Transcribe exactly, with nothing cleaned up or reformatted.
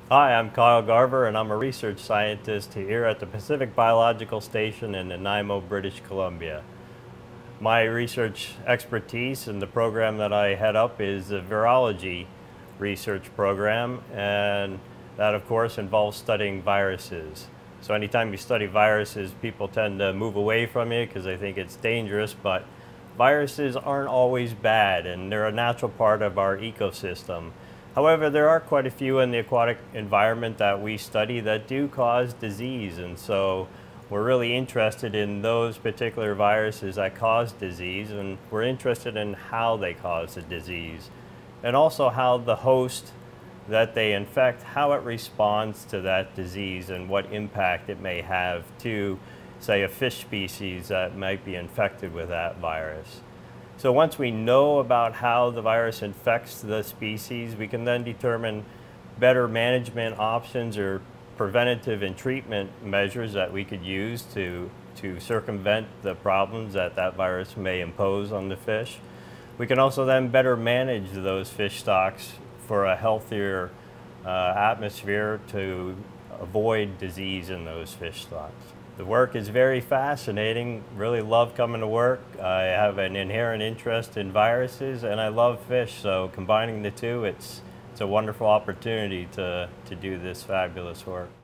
Hi, I'm Kyle Garver, and I'm a research scientist here at the Pacific Biological Station in Nanaimo, British Columbia. My research expertise and the program that I head up is the virology research program, and that of course involves studying viruses. So anytime you study viruses, people tend to move away from it because they think it's dangerous, but viruses aren't always bad, and they're a natural part of our ecosystem. However, there are quite a few in the aquatic environment that we study that do cause disease, and so we're really interested in those particular viruses that cause disease, and we're interested in how they cause the disease, and also how the host that they infect, how it responds to that disease and what impact it may have to, say, a fish species that might be infected with that virus. So once we know about how the virus infects the species, we can then determine better management options or preventative and treatment measures that we could use to, to circumvent the problems that that virus may impose on the fish. We can also then better manage those fish stocks for a healthier uh, atmosphere to avoid disease in those fish stocks. The work is very fascinating, really love coming to work. I have an inherent interest in viruses and I love fish, so combining the two, it's, it's a wonderful opportunity to, to do this fabulous work.